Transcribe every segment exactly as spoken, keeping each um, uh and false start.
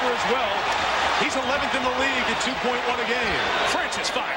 over as well. He's eleventh in the league at two point one a game. Francis fires.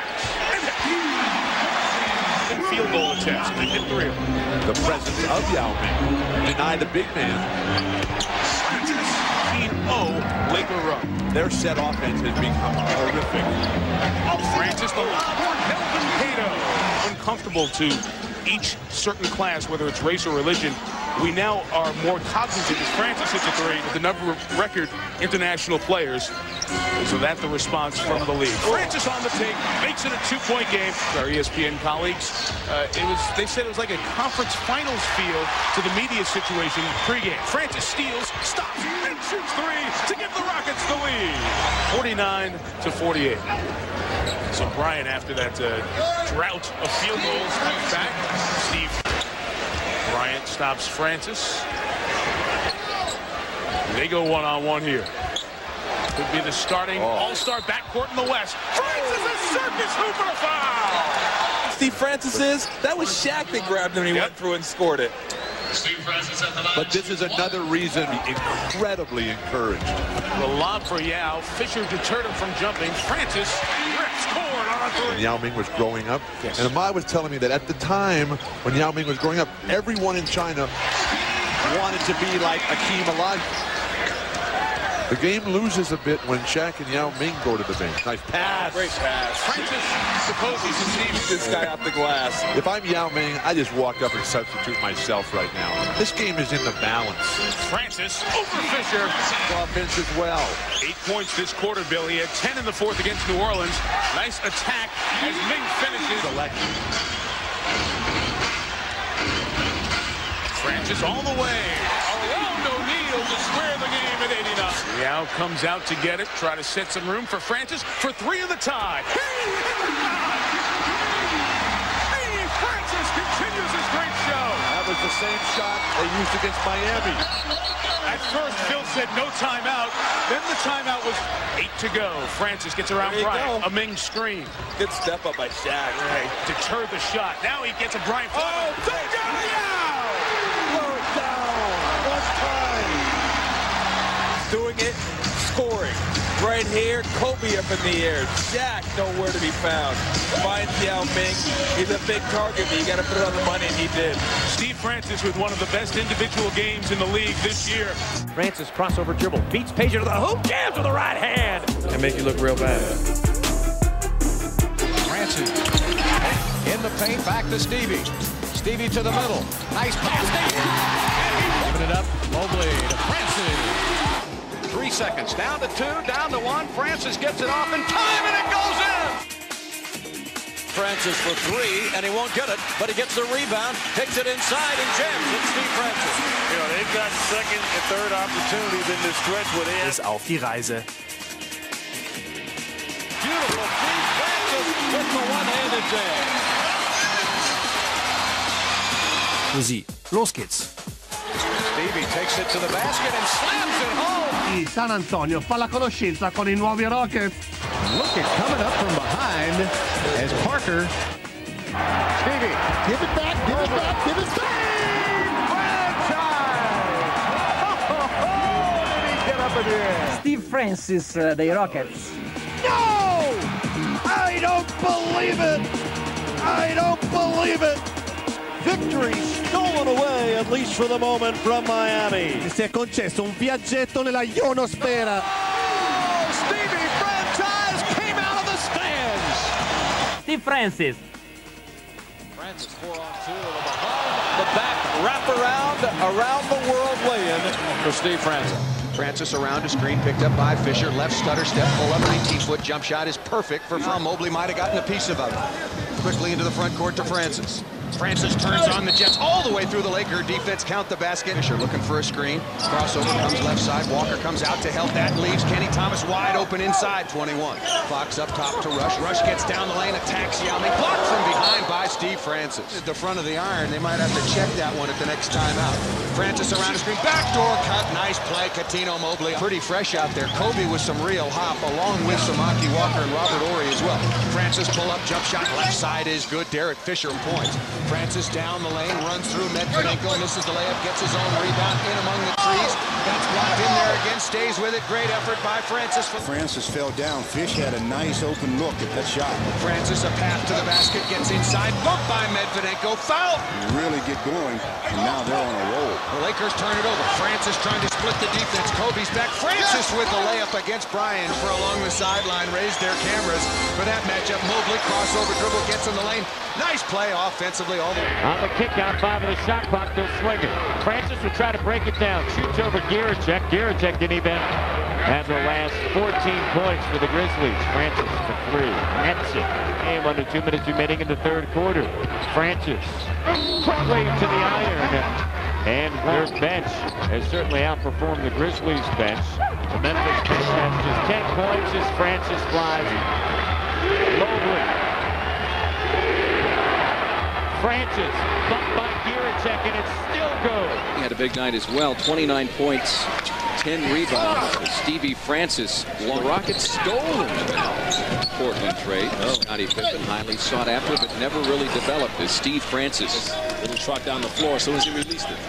And field goal attempts. They hit three. The presence of Yao Ming denied the big man. Francis. oh Laker run. Their set offense has become horrific. Oh, Francis, the lob. Kelvin Cato. Uncomfortable to each certain class, whether it's race or religion. We now are more cognizant as Francis hits a three with the number of record international players. So that's the response from the league. Francis on the take, makes it a two-point game. Our E S P N colleagues, uh, it was. They said it was like a conference finals feel to the media situation pregame. Francis steals, stops, and shoots three to give the Rockets the lead. forty-nine to forty-eight. So Bryant, after that uh, drought of field goals, comes back. Steve Bryant stops Francis. They go one-on-one here. Could be the starting oh. all-star backcourt in the West. Francis is circus hoop for a foul. Steve Francis is. That was Shaq that grabbed him and he yep. went through and scored it. Steve Francis at the line. But this is another reason to be incredibly encouraged. The lob for Yao. Fisher deterred him from jumping. Francis scored on a three. When Yao Ming was growing up, yes. and Amai was telling me that at the time when Yao Ming was growing up, everyone in China wanted to be like Akeem Olajuwon. The game loses a bit when Shaq and Yao Ming go to the bench. Nice pass. Great pass. Francis supposes he sees this guy off the glass. If I'm Yao Ming, I just walk up and substitute myself right now. This game is in the balance. Francis over Fisher. Offense as well. Eight points this quarter, Bill. He had ten in the fourth against New Orleans. Nice attack as Ming finishes. Selection. Francis all the way. Around O'Neal to square the game at eighty-nine. Yao comes out to get it, try to set some room for Francis for three of the tie. Steve Francis continues his great show. That was the same shot they used against Miami. At first, Phil said no timeout. Then the timeout was eight to go. Francis gets around Bryant. A Ming screen. Good step up by Shaq. Right. Deterred the shot. Now he gets a Bryant. Oh, take out Yao! Slow it down. One time. Doing it, scoring. Right here, Kobe up in the air. Shaq nowhere to be found. Finds Yao Ming. He's a big target, but you got to put it on the money, and he did. Steve Francis with one of the best individual games in the league this year. Francis crossover dribble, beats Pager to the hoop, jams with the right hand. And make you look real bad. Francis in the paint, back to Stevie. Stevie to the middle. Nice pass. Giving it up, Mobley to Francis. Three seconds, down to two, down to one. Francis gets it off in time, and it goes in. Francis for three, and he won't get it, but he gets the rebound, takes it inside, and jams. It's Steve Francis. You know, they've got second and third opportunities in this stretch with him. Ist auf die Reise. Beautiful Steve Francis with the one-handed jam. Musik. Los geht's. Stevie takes it to the basket and slams it home. San Antonio fa la conoscenza con i nuovi Rockets. Look at coming up from behind as Parker. Stevie, give it back, give it back, give it back. Franchise! Oh, oh, oh, did he get up in the air? Steve Francis uh, dei Rockets. No! I don't believe it! I don't believe it! Victory stolen away, at least for the moment, from Miami. Si è concesso un viaggetto nella ionosfera. Oh, Stevie Franchise came out of the stands. Steve Francis. Francis four on two. The back wrap around, around the world lay-in for Steve Francis. Francis around a screen, picked up by Fisher. Left stutter step, pull up, nineteen-foot jump shot is perfect for foul. Mobley might have gotten a piece of it. Quickly into the front court to Francis. Francis turns on the Jets all the way through the Laker defense. Count the basket. Fisher looking for a screen. Crossover comes left side. Walker comes out to help. That leaves Kenny Thomas wide open inside. twenty-one. Fox up top to Rush. Rush gets down the lane, attacks Yao Ming. Blocked from behind by Steve Francis. At the front of the iron, they might have to check that one at the next timeout. Francis around the screen. Backdoor cut. Nice play. Katino Mobley. Pretty fresh out there. Kobe with some real hop, along with Samaki Walker and Robert Horry as well. Francis pull up, jump shot. Left side is good. Derek Fisher points. Francis down the lane, runs through Medvedenko, misses the layup, gets his own rebound in among the trees. That's blocked in there again, stays with it. Great effort by Francis. Francis fell down. Fish had a nice open look at that shot. Francis, a path to the basket, gets inside. Look by Medvedenko, foul! Really get going, and now they're on a roll. The Lakers turn it over. Francis trying to split the defense. Kobe's back. Francis with the layup against Bryan for along the sideline. Raised their cameras for that matchup. Mobley, crossover dribble, gets in the lane. Nice play offensively. All the on the kick out, five of the shot clock, they'll swing it. Francis will try to break it down. Shoots over Giracek. Giracek didn't even have the last fourteen points for the Grizzlies. Francis for three. Nets it. And under two minutes remaining in the third quarter. Francis quickly to the iron. And their bench has certainly outperformed the Grizzlies bench. The Memphis bench has just ten points as Francis flies. Mobley. Francis, bumped by Giracek, and it still goes. He had a big night as well. twenty-nine points, ten rebounds. Stevie Francis. The Rockets stole him now. Portland trade. Oh. Scottie Pippen, highly sought after, but never really developed as Steve Francis. Little trot down the floor as soon as he released it.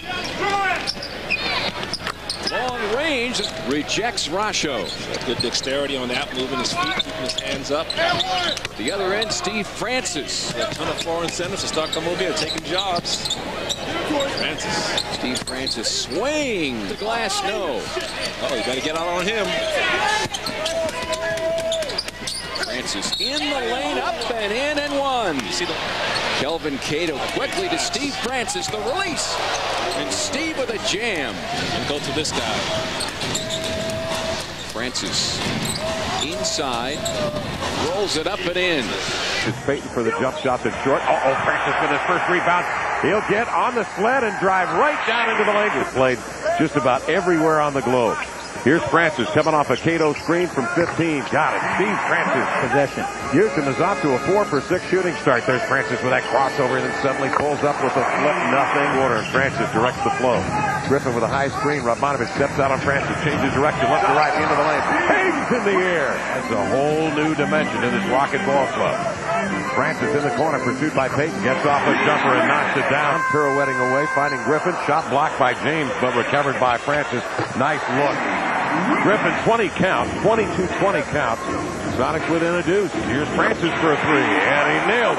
Long range, rejects Rasho. Good dexterity on that, moving his feet, keeping his hands up. The other end, Steve Francis. A ton of foreign centers to start coming over here, taking jobs. Francis. Steve Francis swing. The glass, no. Oh, you got to get out on him. Francis in the lane, up and in and one. You see the Kelvin Cato quickly to Steve Francis, the release. And Steve with a jam. And go to this guy. Francis inside, rolls it up and in. It's Payton for the jump shot that's short. Uh-oh, Francis with his first rebound. He'll get on the sled and drive right down into the lane. He's played just about everywhere on the globe. Here's Francis coming off a Cato screen from fifteen. Got it. Steve Francis. Possession. Houston is off to a four for six shooting start. There's Francis with that crossover and then suddenly pulls up with a flip. Nothing. Water and Francis directs the flow. Griffin with a high screen. Radmanovich steps out on Francis. Changes direction left to right into the lane. Hayes in the air. That's a whole new dimension to this Rocket ball club. Francis in the corner, pursued by Payton. Gets off a jumper and knocks it down. Pirouetting away, finding Griffin. Shot blocked by James, but recovered by Francis. Nice look. Griffin, twenty count, twenty-two twenty count. Sonics within a deuce. Here's Francis for a three, and he nailed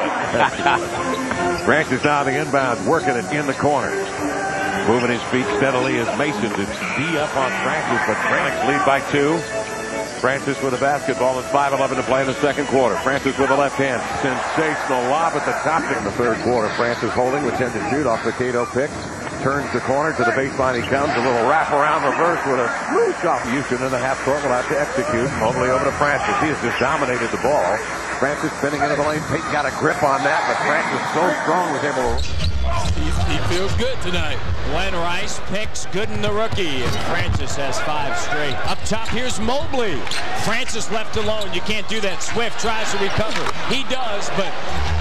it. Francis now the inbound, working it in the corner. Moving his feet steadily as Mason to D up on Francis, but Francis lead by two. Francis with a basketball and five eleven to play in the second quarter. Francis with the left hand. Sensational lob at the top in the third quarter. Francis holding with ten to shoot off the Cato pick. Turns the corner to the baseline. He comes. A little wraparound reverse with a smooth shot. Houston in the half court will have to execute. Mobley over to Francis. He has just dominated the ball. Francis spinning into the lane. Payton got a grip on that, but Francis so strong was able to... He, he feels good tonight. Glenn Rice picks Gooden, the rookie, and Francis has five straight. Up top, here's Mobley. Francis left alone. You can't do that. Swift tries to recover. He does, but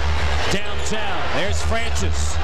downtown, there's Francis.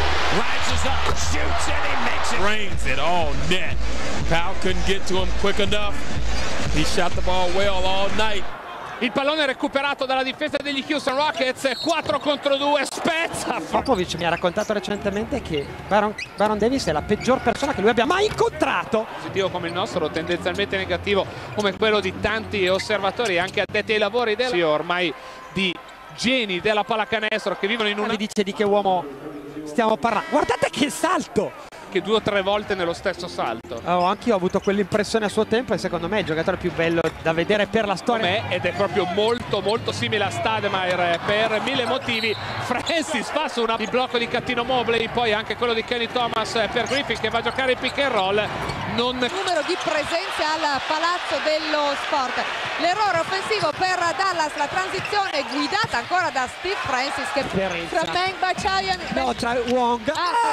Rises up, shoots, and he makes it. Rains it all net. Powell couldn't get to him quick enough. He shot the ball well all night. Il pallone recuperato dalla difesa degli Houston Rockets, quattro contro due, spezza. Popovic mi ha raccontato recentemente che Baron, Baron Davis è la peggior persona che lui abbia mai incontrato. Positivo come il nostro, tendenzialmente negativo come quello di tanti osservatori, anche addetti ai lavori della... Sì, ormai di geni della pallacanestro che vivono in una... Mi dice di che uomo stiamo parlando. Guardate che salto! Che due o tre volte nello stesso salto. Oh, anch'io ho avuto quell'impressione a suo tempo e secondo me è il giocatore più bello da vedere per la storia. Me, ed è proprio molto molto simile a Stoudemire per mille motivi. Francis fa su una... il blocco di Cattino Mobley, poi anche quello di Kenny Thomas per Griffin che va a giocare il pick and roll. Non... Numero di presenze al Palazzo dello Sport. L'errore offensivo per Dallas, la transizione guidata ancora da Steve Francis che tra Meng Bachayan... No, tra Wong.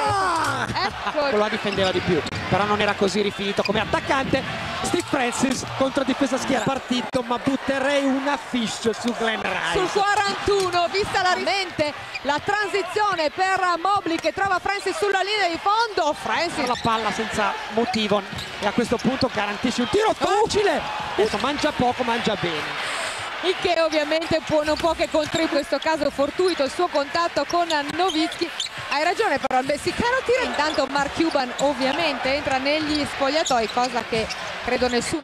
Ah, ah. Ecco. La difendeva di più, però non era così rifinito come attaccante. Steve Francis contro difesa schiera partito, ma butterei una fish su Glenn Rice. Sul quarantuno, vista la mente, la transizione per Mobley che trova Francis sulla linea di fondo. Francis la palla senza motivo e a questo punto garantisce un tiro facile. Adesso mangia poco, mangia bene. il che ovviamente può, non può che contribuire, in questo caso fortuito il suo contatto con Nowitzki. Hai ragione, però il messicano tira. Intanto Mark Cuban ovviamente entra negli spogliatoi, cosa che credo nessuno